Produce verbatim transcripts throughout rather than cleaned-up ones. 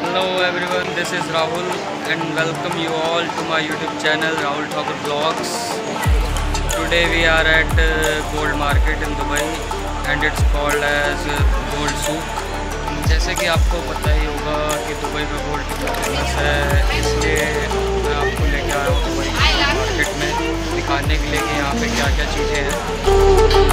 Hello everyone, this is Rahul and welcome you all to my YouTube channel Rahul Thakur Vlogs. Today we are at uh, gold market in Dubai and it's called as uh, Gold Souk. जैसे कि आपको पता ही होगा कि Dubai में gold कितना famous है, इसलिए मैं आपको लेके आया हूँ दुबई मार्केट में दिखाने के लिए कि यहाँ पे क्या क्या चीज़ें हैं।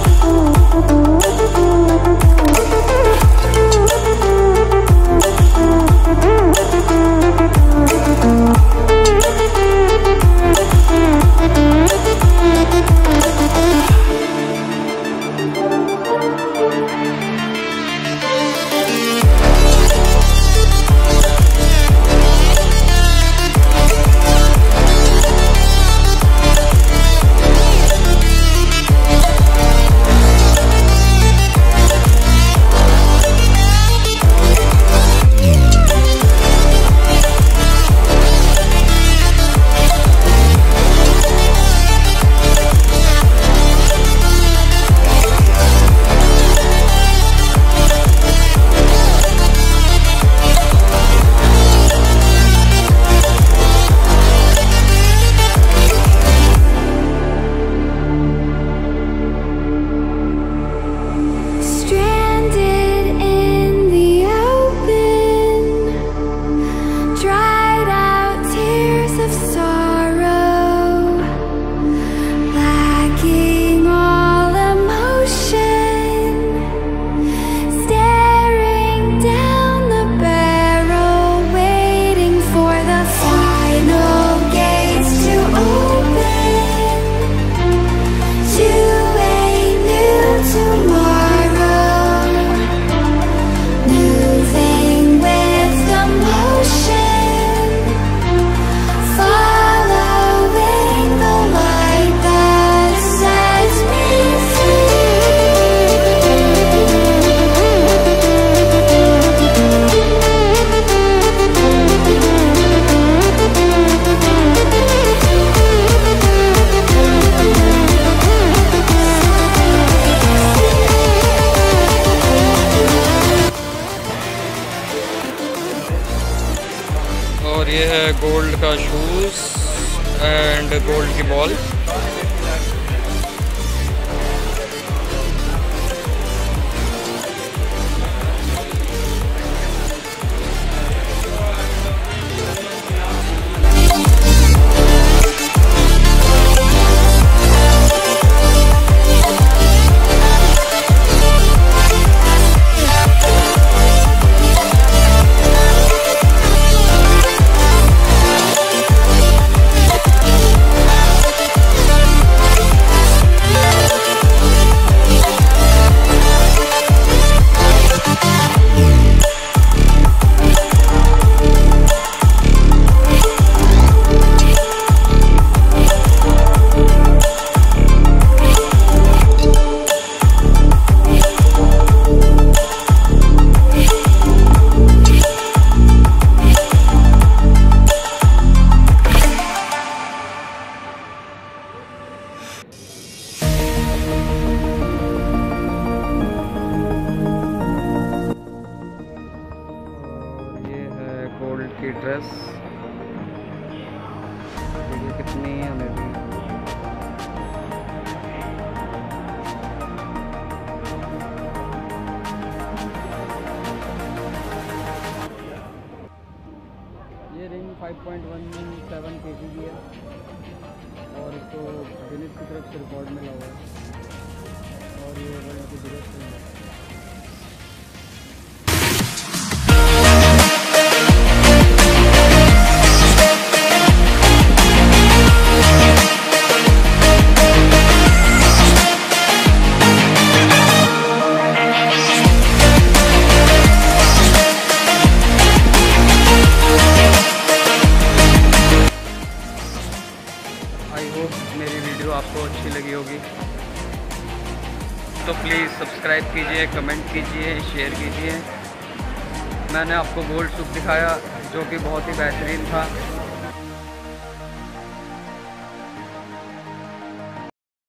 और ये है गोल्ड का शूज़ एंड गोल्ड की बॉल। गोल्ड की ड्रेस देखिए कितनी अमेजिंग। ये ring five point one seven KG की है और इसको गिनीज की तरफ से रिकॉर्ड मिला हुआ है और ये वर्ल्ड की बिगेस्ट रिंग है। आई होप मेरी वीडियो आपको अच्छी लगी होगी, तो प्लीज़ सब्सक्राइब कीजिए, कमेंट कीजिए, शेयर कीजिए। मैंने आपको गोल्ड सुक दिखाया जो कि बहुत ही बेहतरीन था।